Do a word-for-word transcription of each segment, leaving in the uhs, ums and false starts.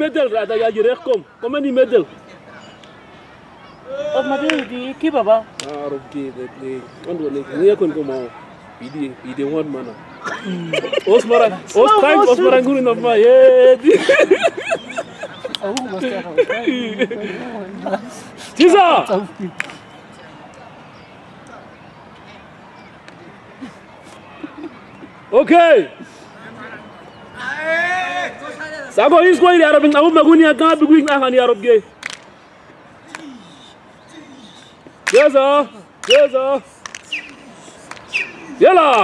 middel, dat je recht komt. Kom in die middel. Of maar die, die keeper ba? Ah, oké, dat nee. Want we niet kunnen komen. Bidi, bidi one man. Osmara, Osmara, Osmara guru na ma. Yeah. Oh, was dat? Tisa. Okay. Sago is going to Arab. Abu Maguni can't be going to Arab gay. Yes, sir. Yes, sir. Yalla.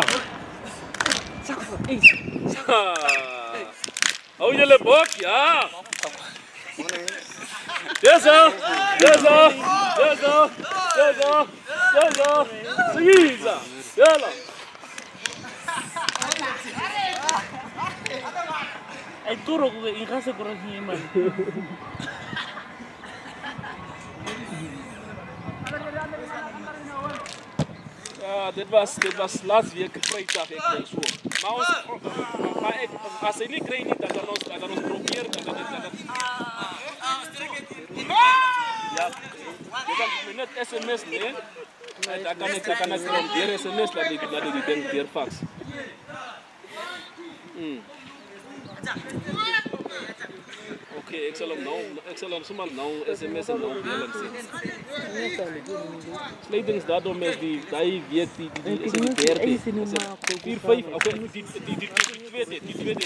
Oh, you le book, yeah. Yes, sir. Yes, sir. Yes, sir. Yes, sir. Yes, sir. Seguiza. Yalla. Ay turo ko in casa ko rin man. Ja, dit was, dit was laatst week vrijdag, ik denk zo. Maar, ons, maar ik, als hij niet krijgt, niet, dan kan ons, dan kan ons proberen. Dan kan, dan kan, ja, je kan net sms, nee. Dan kan ik, dan kan ik proberen sms, dan ik naar die denk weer fax. Hmm. Oké, okay, ik zal hem nou, ik zal hem zomaar nou sms en nou bellen zien. Sleedings daardoor met die, die weet die, die is die derde. vier, vijf, oké, die, die, die, die tweede, die tweede.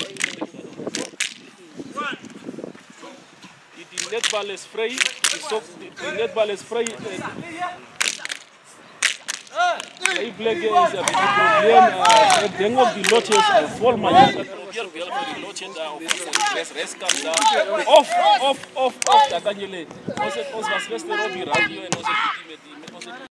Die, die netbal is vrij, die, sok, die, die netbal is vrij. Ik blijf is een probleem, ik denk ook die lotjes vol, maar je probeert wel voor die lotjes daar, of voor die restkant daar. Of, of, of, of, dat kan je lezen. Ons was gisteren op die radio en onze